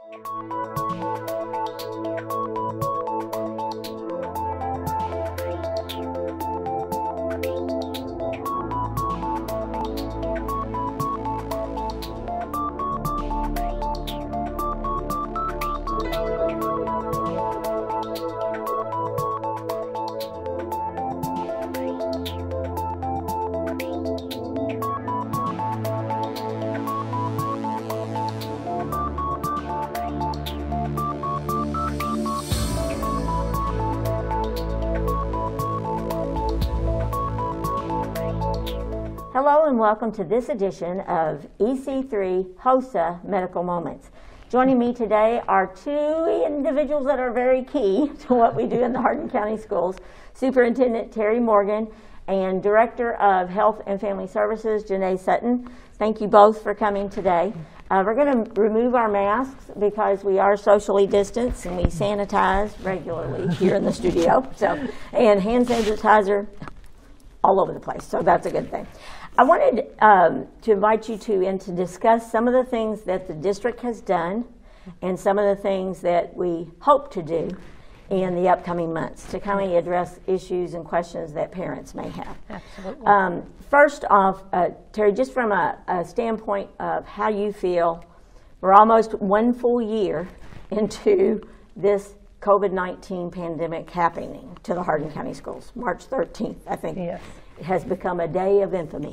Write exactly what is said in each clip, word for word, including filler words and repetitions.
Hello and welcome to this edition of E C three HOSA Medical Moments. Joining me today are two individuals that are very key to what we do in the Hardin County Schools, Superintendent Terry Morgan and Director of Health and Family Services, Janae Sutton. Thank you both for coming today. Uh, we're going to remove our masks because we are socially distanced and we sanitize regularly here in the studio. So, and hand sanitizer all over the place, so that's a good thing. I wanted um, to invite you two in to discuss some of the things that the district has done and some of the things that we hope to do in the upcoming months to kind of address issues and questions that parents may have. Absolutely. Um, first off, uh, Terry, just from a, a standpoint of how you feel, we're almost one full year into this COVID nineteen pandemic happening to the Hardin County Schools. March thirteenth, I think, yes. It has become a day of infamy.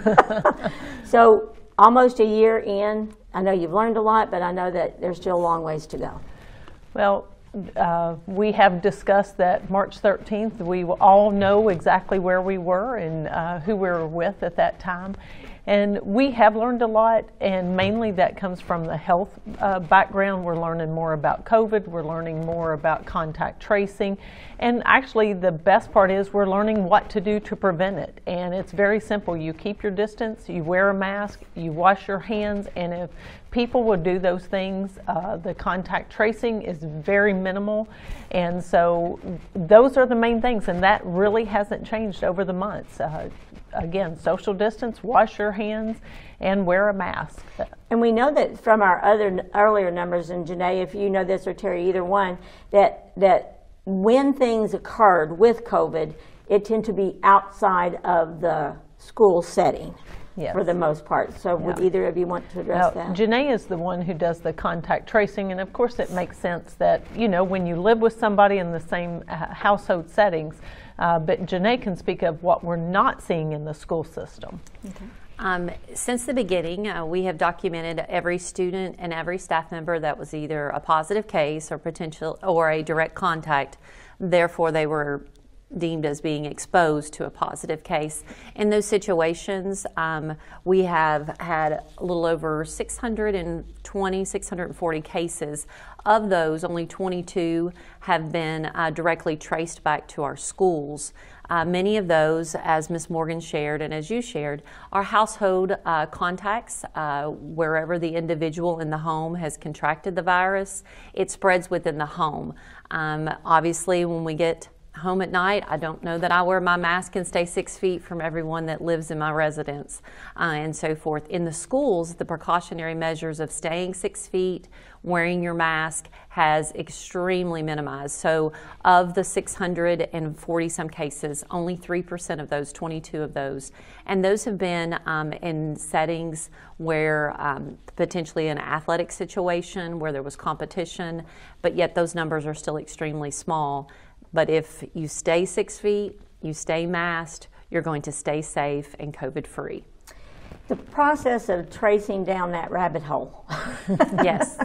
So almost a year in, I know you've learned a lot, but I know that there's still a long ways to go. Well, uh, we have discussed that March thirteenth, we all know exactly where we were and uh, who we were with at that time. And we have learned a lot, and mainly that comes from the health uh, background. We're learning more about COVID, we're learning more about contact tracing, and actually the best part is we're learning what to do to prevent it. And it's very simple. You keep your distance, you wear a mask, you wash your hands, and if people will do those things, uh, the contact tracing is very minimal. And so those are the main things, and that really hasn't changed over the months. Uh, Again, social distance, wash your hands, and wear a mask. And we know that from our other earlier numbers, and Janae, if you know this, or Terry, either one, that that when things occurred with COVID, it tended to be outside of the school setting. Yes. For the most part. So yeah. Would either of you want to address now, that? Janae is the one who does the contact tracing, and of course it makes sense that, you know, when you live with somebody in the same uh, household settings, uh, but Janae can speak of what we're not seeing in the school system. Okay. Um, since the beginning, uh, we have documented every student and every staff member that was either a positive case or potential or a direct contact. Therefore, they were deemed as being exposed to a positive case. In those situations, um, we have had a little over six hundred twenty, six hundred forty cases. Of those, only twenty-two have been uh, directly traced back to our schools. Uh, many of those, as Miz Morgan shared and as you shared, are household uh, contacts. Uh, wherever the individual in the home has contracted the virus, it spreads within the home. Um, obviously, when we get home at night, I don't know that I wear my mask and stay six feet from everyone that lives in my residence uh, and so forth. In the schools, the precautionary measures of staying six feet, wearing your mask has extremely minimized. So of the six hundred forty some cases, only three percent of those, twenty-two of those, and those have been um, in settings where um, potentially an athletic situation where there was competition, but yet those numbers are still extremely small. But if you stay six feet, you stay masked, you're going to stay safe and COVID free. The process of tracing down that rabbit hole. Yes.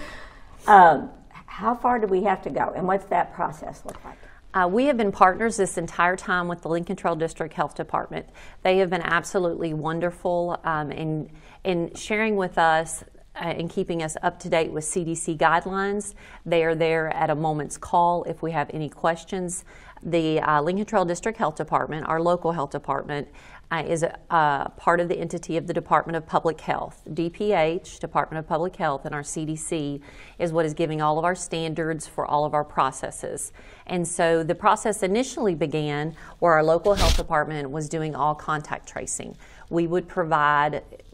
Um, how far do we have to go, and what's that process look like? Uh, we have been partners this entire time with the Lincoln Trail District Health Department. They have been absolutely wonderful um, in, in sharing with us Uh, and keeping us up to date with C D C guidelines. They are there at a moment's call if we have any questions. The uh, Lincoln Trail District Health Department, our local health department, uh, is a uh, part of the entity of the Department of Public Health. D P H, Department of Public Health, and our C D C is what is giving all of our standards for all of our processes. And so the process initially began where our local health department was doing all contact tracing. We would provide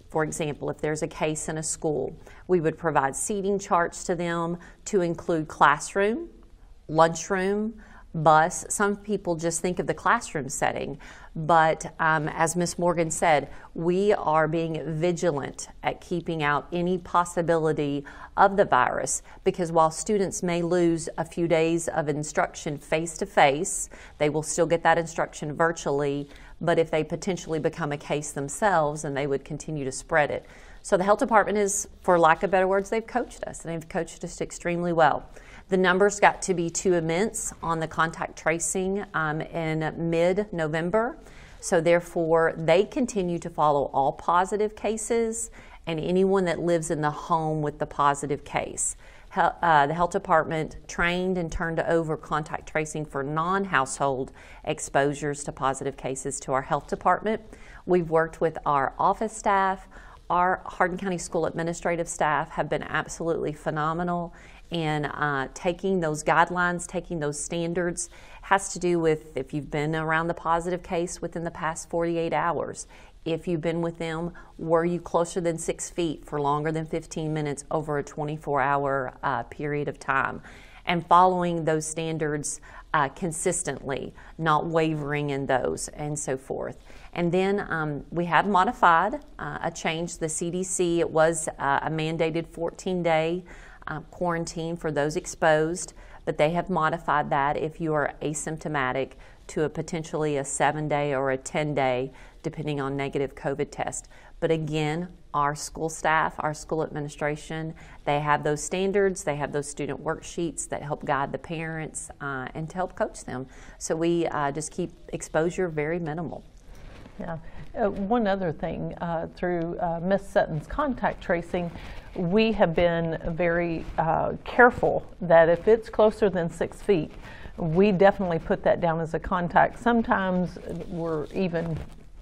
For example, if there's a case in a school, we would provide seating charts to them to include classroom, lunchroom, bus. Some people just think of the classroom setting, but um, as Miz Morgan said, we are being vigilant at keeping out any possibility of the virus, because while students may lose a few days of instruction face-to-face, they will still get that instruction virtually, but if they potentially become a case themselves, then they would continue to spread it. So the health department is, for lack of better words, they've coached us, and they've coached us extremely well. The numbers got to be too immense on the contact tracing um, in mid-November, so therefore they continue to follow all positive cases and anyone that lives in the home with the positive case. Hel- uh, the health department trained and turned over contact tracing for non-household exposures to positive cases to our health department. We've worked with our office staff. Our Hardin County School administrative staff have been absolutely phenomenal in uh, taking those guidelines, taking those standards. Has to do with if you've been around the positive case within the past forty-eight hours. If you've been with them, were you closer than six feet for longer than fifteen minutes over a twenty-four hour uh, period of time? And following those standards uh, consistently, not wavering in those, and so forth. And then um, we have modified uh, a change. The C D C, it was uh, a mandated fourteen day uh, quarantine for those exposed, but they have modified that if you are asymptomatic to a potentially a seven day or a ten day, depending on negative COVID test. But again, our school staff, our school administration, they have those standards, they have those student worksheets that help guide the parents uh, and to help coach them. So we uh, just keep exposure very minimal. Yeah. Uh, one other thing, uh, through uh, Miz Sutton's contact tracing, we have been very uh, careful that if it's closer than six feet, we definitely put that down as a contact. Sometimes we're even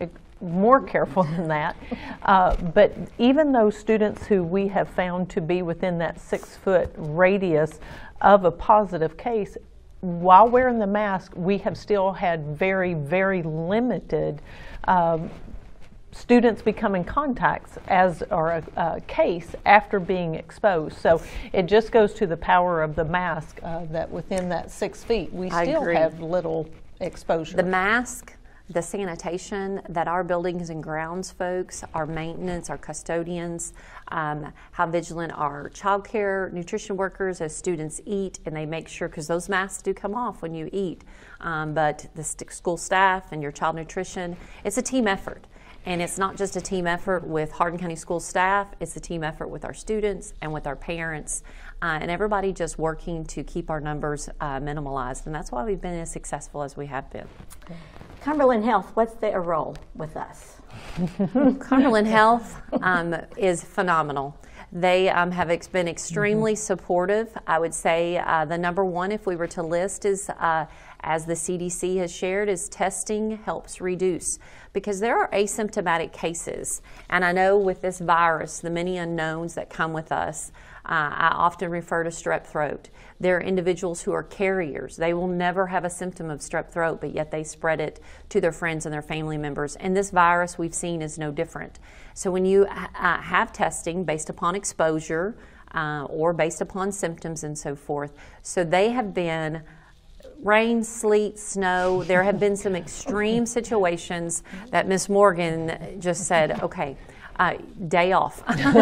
more careful than that. Uh, but even those students who we have found to be within that six foot radius of a positive case, while wearing the mask, we have still had very, very limited um, students becoming contacts as or a, a case after being exposed. So it just goes to the power of the mask uh, that within that six feet, we I still agree. have little exposure. The mask, the sanitation that our buildings and grounds folks, our maintenance, our custodians, um, how vigilant our child care, nutrition workers as students eat, and they make sure, because those masks do come off when you eat, um, but the st- school staff and your child nutrition, it's a team effort. And it's not just a team effort with Hardin County School staff, it's a team effort with our students and with our parents, uh, and everybody just working to keep our numbers uh, minimalized. And that's why we've been as successful as we have been. Cumberland Health, what's their role with us? Cumberland Health um, is phenomenal. They um, have ex- been extremely mm-hmm. supportive. I would say uh, the number one, if we were to list, is uh, as the C D C has shared, is testing helps reduce, because there are asymptomatic cases. And I know with this virus, the many unknowns that come with us, uh, I often refer to strep throat. There are individuals who are carriers. They will never have a symptom of strep throat, but yet they spread it to their friends and their family members. And this virus we've seen is no different. So when you uh, have testing based upon exposure uh, or based upon symptoms and so forth, so they have been rain, sleet, snow. There have been some extreme situations that Miz Morgan just said, okay, uh, day off,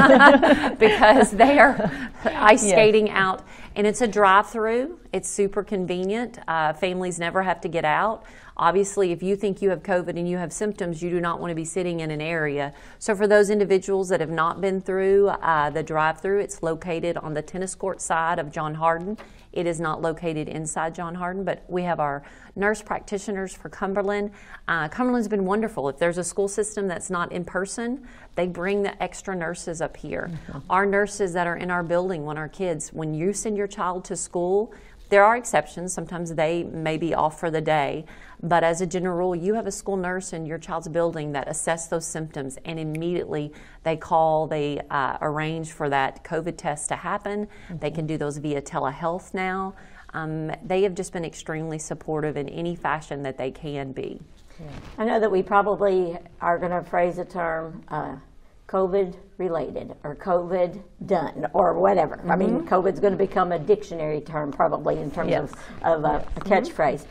because they are ice Yes. skating out, and it's a drive-through. It's super convenient. Uh, families never have to get out. Obviously, if you think you have COVID and you have symptoms, you do not want to be sitting in an area. So for those individuals that have not been through uh, the drive-through, it's located on the tennis court side of John Hardin. It is not located inside John Hardin, but we have our nurse practitioners for Cumberland. Uh, Cumberland's been wonderful. If there's a school system that's not in person, they bring the extra nurses up here. Mm-hmm. Our nurses that are in our building when our kids, when you send your child to school, there are exceptions. Sometimes they may be off for the day, but as a general rule, you have a school nurse in your child's building that assess those symptoms, and immediately they call, they uh, arrange for that COVID test to happen. Mm-hmm. They can do those via telehealth now. Um, they have just been extremely supportive in any fashion that they can be. Yeah. I know that we probably are going to phrase the term uh, COVID related or COVID done or whatever. Mm-hmm. I mean, COVID's going to become a dictionary term probably in terms yes. of, of yes. a, a catchphrase.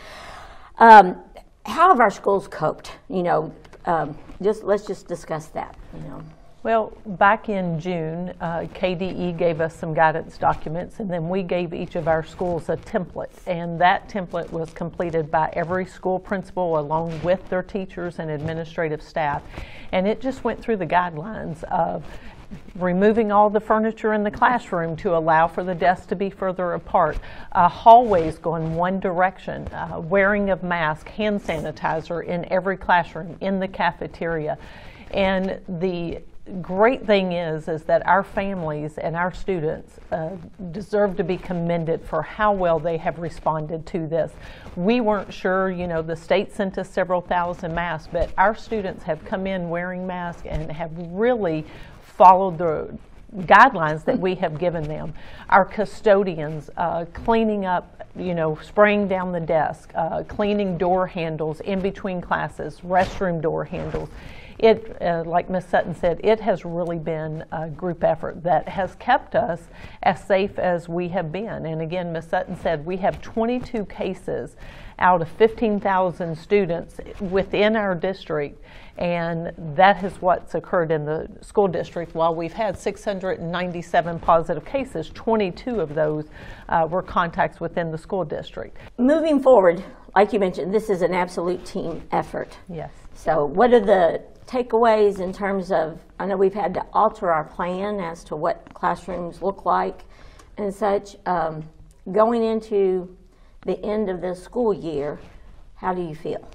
Um, how have our schools coped? You know, um, just let's just discuss that. You know. Well, back in June, uh, K D E gave us some guidance documents, and then we gave each of our schools a template, and that template was completed by every school principal along with their teachers and administrative staff, and it just went through the guidelines of removing all the furniture in the classroom to allow for the desks to be further apart, uh, hallways going one direction, uh, wearing of mask, hand sanitizer in every classroom, in the cafeteria, and the great thing is is that our families and our students uh, deserve to be commended for how well they have responded to this. We weren't sure, you know, the state sent us several thousand masks, but our students have come in wearing masks and have really followed the guidelines that we have given them. Our custodians uh, cleaning up, you know, spraying down the desk, uh, cleaning door handles in between classes, restroom door handles. It, uh, like Miz Sutton said, it has really been a group effort that has kept us as safe as we have been. And again, Miz Sutton said we have twenty-two cases out of fifteen thousand students within our district, and that is what's occurred in the school district. While we've had six hundred ninety-seven positive cases, twenty-two of those uh, were contacts within the school district. Moving forward, like you mentioned, this is an absolute team effort. Yes. So what are the takeaways in terms of, I know we've had to alter our plan as to what classrooms look like and such. Um, going into the end of the school year, how do you feel?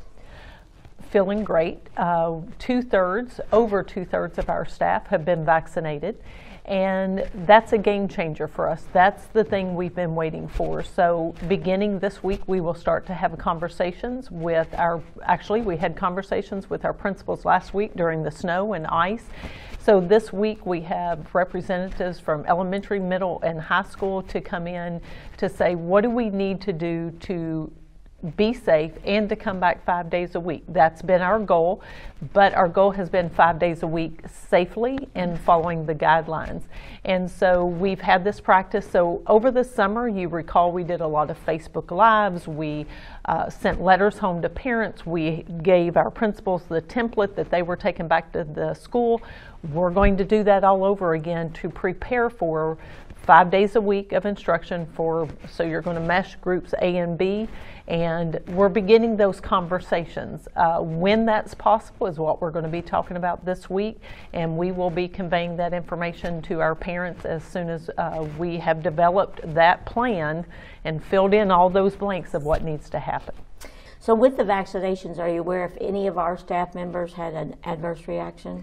Feeling great. Uh, two-thirds, over two-thirds of our staff have been vaccinated, and that's a game changer for us. That's the thing we've been waiting for. So beginning this week, we will start to have conversations with our, actually we had conversations with our principals last week during the snow and ice. So this week we have representatives from elementary, middle, and high school to come in to say, what do we need to do to be safe and to come back five days a week. That's been our goal, but our goal has been five days a week safely and following the guidelines. And so we've had this practice. So over the summer, you recall we did a lot of Facebook Lives. We uh, sent letters home to parents. We gave our principals the template that they were taking back to the school. We're going to do that all over again to prepare for five days a week of instruction for, so you're going to mesh groups A and B, and we're beginning those conversations. Uh, when that's possible is what we're going to be talking about this week, and we will be conveying that information to our parents as soon as uh, we have developed that plan and filled in all those blanks of what needs to happen. So with the vaccinations, are you aware if any of our staff members had an adverse reaction?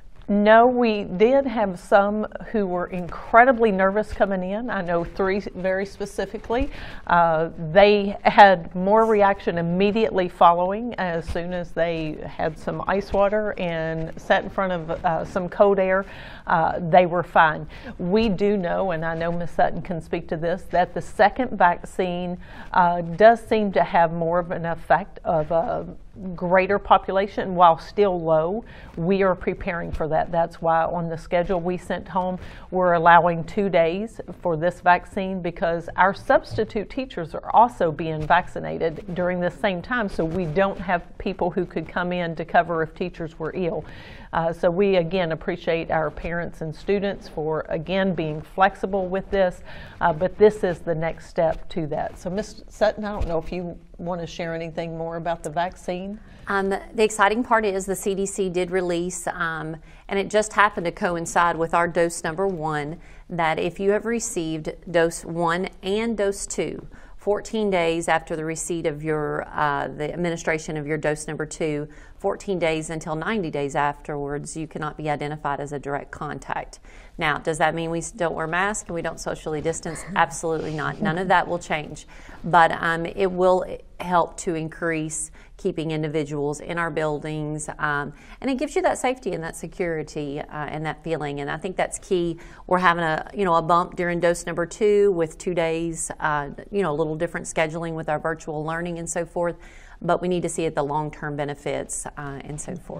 No, we did have some who were incredibly nervous coming in. I know three very specifically. Uh, they had more reaction immediately following as soon as they had some ice water and sat in front of uh, some cold air. Uh, they were fine. We do know, and I know Miz Sutton can speak to this, that the second vaccine uh, does seem to have more of an effect of a greater population. While still low, we are preparing for that. That's why on the schedule we sent home, we're allowing two days for this vaccine, because our substitute teachers are also being vaccinated during the same time, so we don't have people who could come in to cover if teachers were ill. Uh, so we again appreciate our parents and students for again being flexible with this, uh, but this is the next step to that. So Miz Sutton, I don't know if you want to share anything more about the vaccine. Um, the exciting part is the C D C did release, um, and it just happened to coincide with our dose number one, that if you have received dose one and dose two, fourteen days after the receipt of your, uh, the administration of your dose number two, fourteen days until ninety days afterwards, you cannot be identified as a direct contact. Now, does that mean we don't wear masks and we don't socially distance? Absolutely not. None of that will change. But um, it will help to increase keeping individuals in our buildings, um, and it gives you that safety and that security uh, and that feeling, and I think that's key. We're having a you know a bump during dose number two with two days, uh, you know a little different scheduling with our virtual learning and so forth, but we need to see it the long-term benefits uh, and so forth.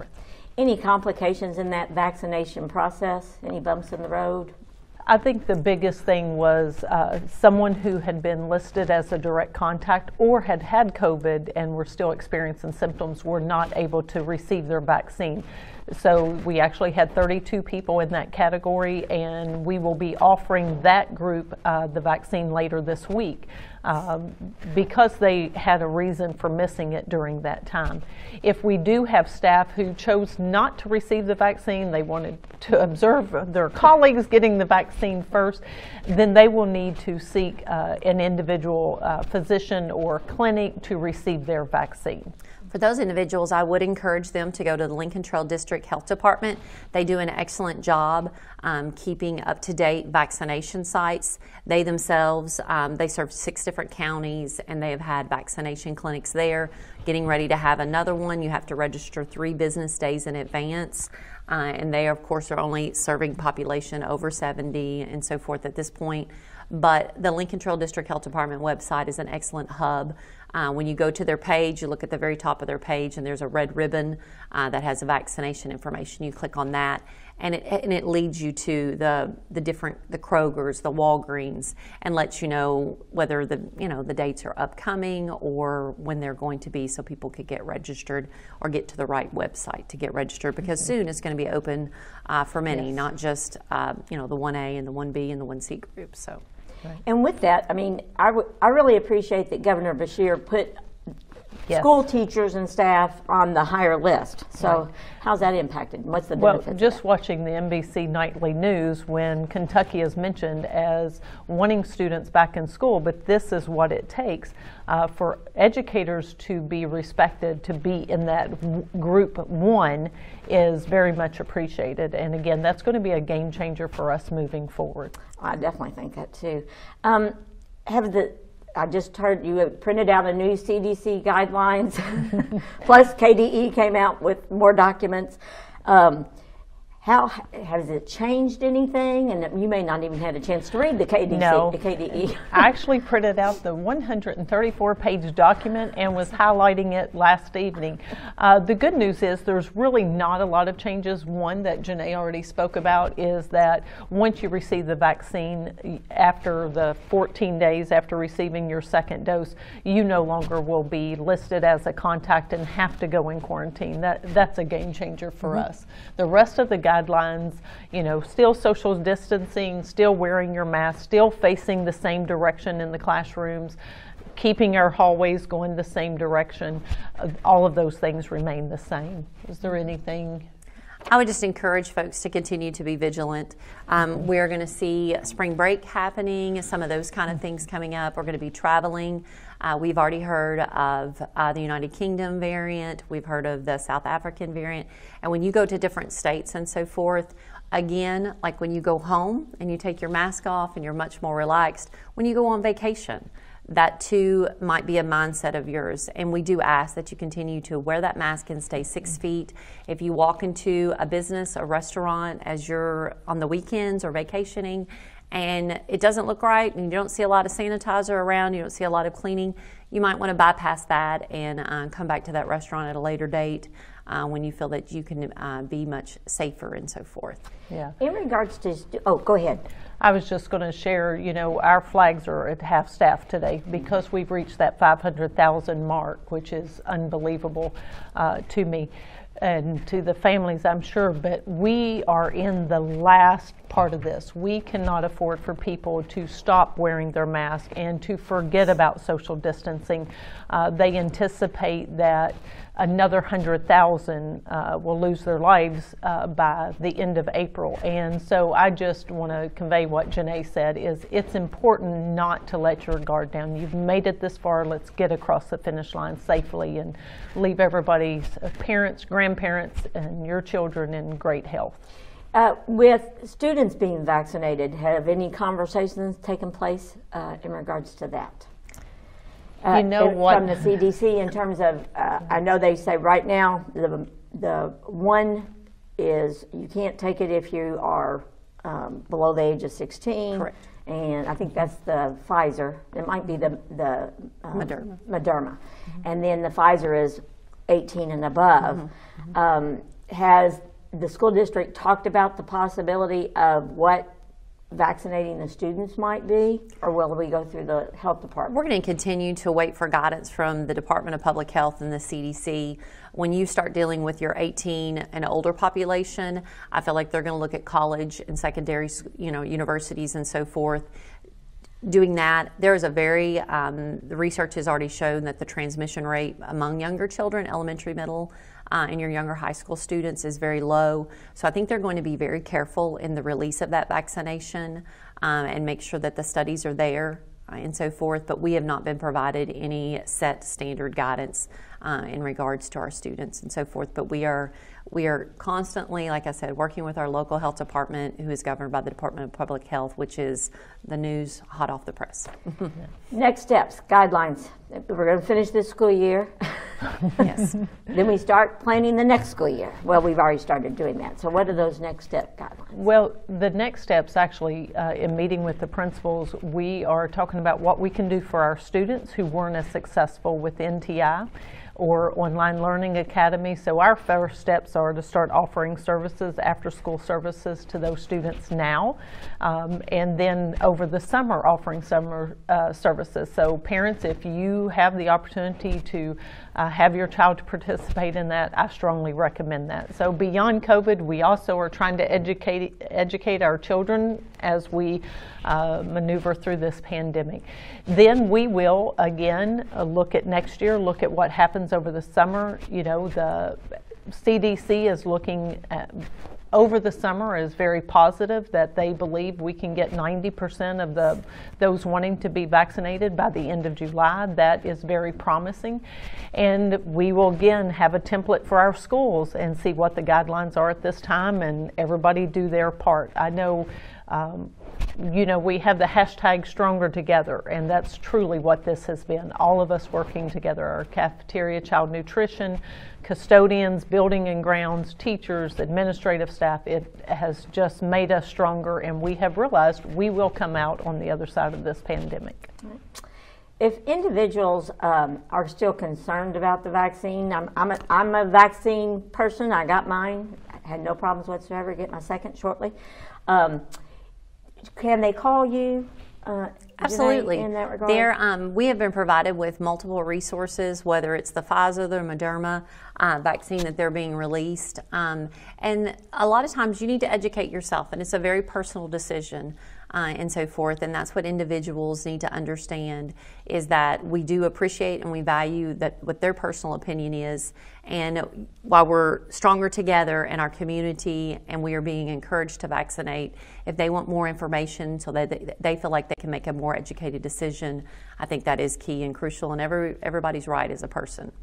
Any complications in that vaccination process? Any bumps in the road? I think the biggest thing was uh, someone who had been listed as a direct contact or had had COVID and were still experiencing symptoms were not able to receive their vaccine. So we actually had thirty-two people in that category, and we will be offering that group uh, the vaccine later this week um, because they had a reason for missing it during that time. If we do have staff who chose not to receive the vaccine, they wanted to observe their colleagues getting the vaccine first, then they will need to seek uh, an individual uh, physician or clinic to receive their vaccine. For those individuals, I would encourage them to go to the Lincoln Trail District Health Department. They do an excellent job um, keeping up-to-date vaccination sites. They themselves, um, they serve six different counties, and they have had vaccination clinics there. Getting ready to have another one, you have to register three business days in advance. Uh, and they, of course, are only serving population over seventy and so forth at this point. But the Lincoln Trail District Health Department website is an excellent hub. Uh, when you go to their page, you look at the very top of their page, and there's a red ribbon uh, that has the vaccination information. You click on that, and it and it leads you to the the different the Krogers, the Walgreens, and lets you know whether the you know the dates are upcoming or when they're going to be, so people could get registered or get to the right website to get registered. Because mm-hmm. soon it's going to be open uh, for many, yes. not just uh, you know the one A and the one B and the one C groups. So. Right. And with that, I mean, I, w- I really appreciate that Governor Beshear put yes. school teachers and staff on the higher list. So right. how's that impacted? What's the well, benefit? Just watching the N B C Nightly News when Kentucky is mentioned as wanting students back in school, but this is what it takes uh, for educators to be respected, to be in that w- group one is very much appreciated. And again, that's going to be a game changer for us moving forward. I definitely think that too. Um, have the I just heard you have printed out a new C D C guidelines, plus K D E came out with more documents. Um, how has it changed anything? And you may not even have a chance to read the K D C, no. the K D E. I actually printed out the one hundred thirty-four page document and was highlighting it last evening. Uh, the good news is there's really not a lot of changes. One that Janae already spoke about is that once you receive the vaccine, after the fourteen days after receiving your second dose, you no longer will be listed as a contact and have to go in quarantine. That that's a game changer for mm-hmm. us. The rest of the guidelines, you know, still social distancing, still wearing your mask, still facing the same direction in the classrooms, keeping our hallways going the same direction. Uh, all of those things remain the same. Is there anything? I would just encourage folks to continue to be vigilant. Um, we're going to see spring break happening, some of those kind of things coming up. We're going to be traveling. Uh, we've already heard of uh, the United Kingdom variant. We've heard of the South African variant. And when you go to different states and so forth, again, like when you go home and you take your mask off and you're much more relaxed, when you go on vacation, that too might be a mindset of yours. And we do ask that you continue to wear that mask and stay six feet. If you walk into a business, a restaurant, as you're on the weekends or vacationing, and it doesn't look right, and you don't see a lot of sanitizer around, you don't see a lot of cleaning, you might want to bypass that and uh, come back to that restaurant at a later date uh, when you feel that you can uh, be much safer and so forth. Yeah. In regards to, stu- oh, go ahead. I was just going to share, you know, our flags are at half staff today because we've reached that five hundred thousand mark, which is unbelievable uh, to me and to the families, I'm sure, but we are in the last part of this. We cannot afford for people to stop wearing their mask and to forget about social distancing. Uh, they anticipate that another one hundred thousand uh, will lose their lives uh, by the end of April. And so I just want to convey what Janae said, is it's important not to let your guard down. You've made it this far. Let's get across the finish line safely and leave everybody's parents, grandparents, and your children in great health. Uh, with students being vaccinated, have any conversations taken place uh, in regards to that? Uh, you know if, what? From the C D C in terms of, uh, I know they say right now the the one is you can't take it if you are um, below the age of sixteen. Correct. And I think that's the Pfizer. It might be the the um, Moderna. Moderna, mm-hmm. and then the Pfizer is eighteen and above. Mm-hmm. Um, has the school district talked about the possibility of what vaccinating the students might be, or will we go through the health department? We're going to continue to wait for guidance from the Department of Public Health and the C D C. When you start dealing with your eighteen and older population, I feel like they're going to look at college and secondary, you know, universities and so forth. Doing that, there is a very, um, the research has already shown that the transmission rate among younger children, elementary, middle, uh, and your younger high school students is very low. So I think they're going to be very careful in the release of that vaccination um, and make sure that the studies are there uh, and so forth. But we have not been provided any set standard guidance uh, in regards to our students and so forth. But we are We are constantly, like I said, working with our local health department, who is governed by the Department of Public Health, which is the news hot off the press. Next steps, guidelines. We're going to finish this school year. Yes. Then we start planning the next school year. Well, we've already started doing that. So what are those next step guidelines? Well, the next steps actually, uh, in meeting with the principals, we are talking about what we can do for our students who weren't as successful with N T I or Online Learning Academy. So our first steps are to start offering services, after school services, to those students now, um, and then over the summer offering summer uh, services. So parents, if you have the opportunity to uh, have your child participate in that, I strongly recommend that. So beyond COVID, we also are trying to educate educate our children as we uh, maneuver through this pandemic. Then we will again uh, look at next year, look at what happens over the summer. You know, the C D C is looking at over the summer is very positive that they believe we can get ninety percent of the those wanting to be vaccinated by the end of July. That is very promising. And we will again have a template for our schools and see what the guidelines are at this time, and everybody do their part. I know um, you know, we have the hashtag Stronger Together, and that's truly what this has been. All of us working together, our cafeteria, child nutrition, custodians, building and grounds, teachers, administrative staff. It has just made us stronger, and we have realized we will come out on the other side of this pandemic. If individuals um, are still concerned about the vaccine, I'm, I'm, a, I'm a vaccine person. I got mine. I had no problems whatsoever. Get my second shortly. Um, Can they call you? Uh, Absolutely. In that regard? There, um, we have been provided with multiple resources, whether it's the Pfizer, the Moderna uh, vaccine that they're being released. Um, and a lot of times you need to educate yourself, and it's a very personal decision uh, and so forth. And that's what individuals need to understand, is that we do appreciate and we value that what their personal opinion is. And while we're stronger together in our community and we are being encouraged to vaccinate, if they want more information so that they feel like they can make a more educated decision, I think that is key and crucial, and every, everybody's right as a person.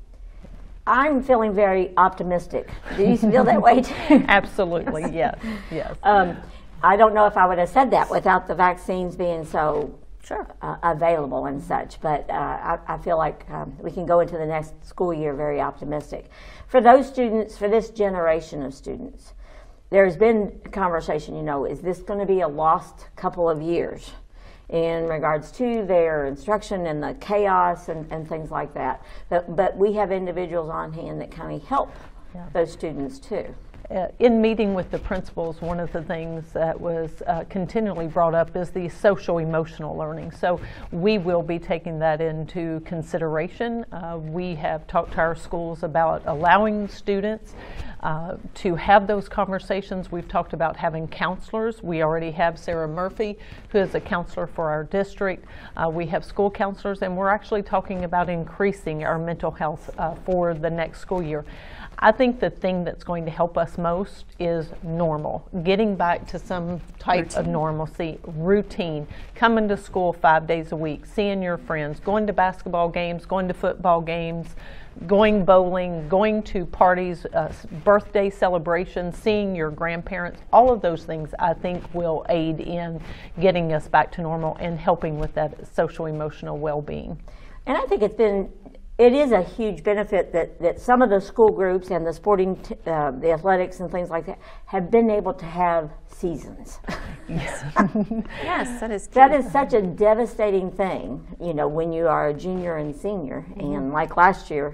I'm feeling very optimistic. Do you feel that way too? Absolutely, yes, yes. Um, I don't know if I would have said that without the vaccines being so Sure. Uh, available and such, but uh, I, I feel like um, we can go into the next school year very optimistic. For those students, for this generation of students, there's been conversation, you know, is this going to be a lost couple of years in regards to their instruction and the chaos and, and things like that? But, but we have individuals on hand that kind of help yeah. those students too. Uh, in meeting with the principals, one of the things that was uh, continually brought up is the social emotional learning. So we will be taking that into consideration. Uh, we have talked to our schools about allowing students uh, to have those conversations. We've talked about having counselors. We already have Sarah Murphy, who is a counselor for our district. Uh, we have school counselors, and we're actually talking about increasing our mental health uh, for the next school year. I think the thing that's going to help us most is normal, getting back to some type routine. of normalcy, routine, coming to school five days a week, seeing your friends, going to basketball games, going to football games, going bowling, going to parties, uh, birthday celebrations, seeing your grandparents. All of those things I think will aid in getting us back to normal and helping with that social emotional well-being. And I think it's been It is a huge benefit that, that some of the school groups and the sporting, t uh, the athletics and things like that have been able to have seasons. Yes, yes, that is key. That is such a devastating thing, you know, when you are a junior and senior. Mm-hmm. And like last year,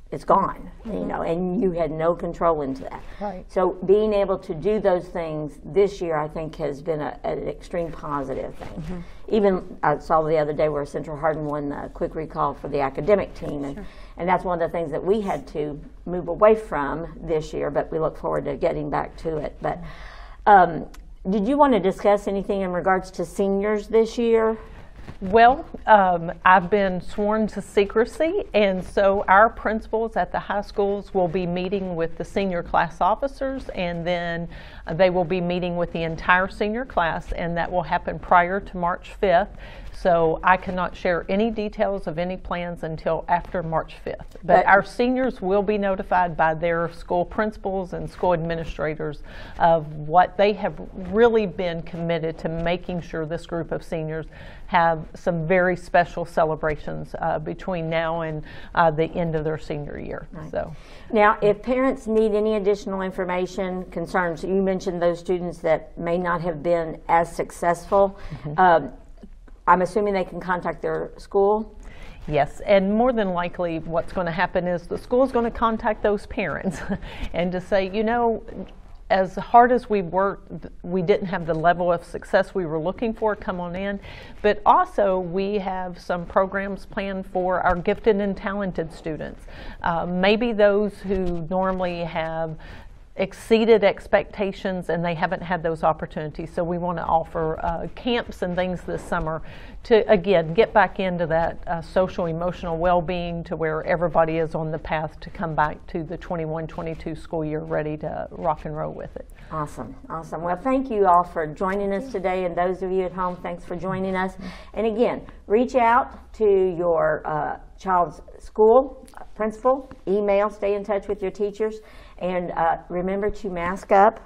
it's gone, you know, and you had no control into that. Right. So being able to do those things this year, I think, has been a, an extreme positive thing. Mm-hmm. Even I saw the other day where Central Hardin won the quick recall for the academic team, and, sure. and that's one of the things that we had to move away from this year, but we look forward to getting back to it. But um, did you want to discuss anything in regards to seniors this year? Well, um, I've been sworn to secrecy, and so our principals at the high schools will be meeting with the senior class officers, and then uh, they will be meeting with the entire senior class, and that will happen prior to March fifth. So I cannot share any details of any plans until after March fifth. But, but our seniors will be notified by their school principals and school administrators of what they have really been committed to making sure this group of seniors have some very special celebrations uh, between now and uh, the end of their senior year. Right. So, now, if parents need any additional information, concerns, you mentioned those students that may not have been as successful. Mm-hmm. um, I'm assuming they can contact their school? Yes, and more than likely what's going to happen is the school is going to contact those parents and to say, you know, as hard as we worked, we didn't have the level of success we were looking for, come on in. But also we have some programs planned for our gifted and talented students. Uh, maybe those who normally have exceeded expectations and they haven't had those opportunities. So we want to offer uh, camps and things this summer to, again, get back into that uh, social emotional well-being to where everybody is on the path to come back to the twenty-one twenty-two school year ready to rock and roll with it. Awesome, awesome. Well, thank you all for joining us today, and those of you at home, thanks for joining us. And again, reach out to your uh, child's school principal, email, stay in touch with your teachers, and uh, remember to mask up,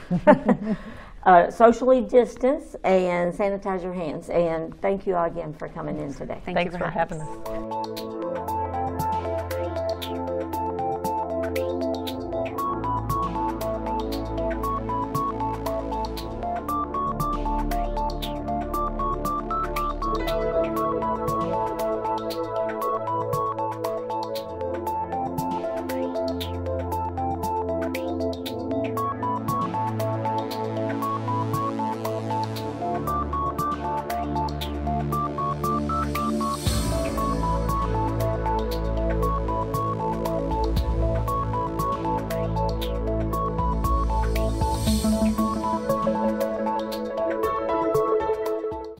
uh, socially distance, and sanitize your hands. And thank you all again for coming in today. Thank Thanks you for, for having us. us.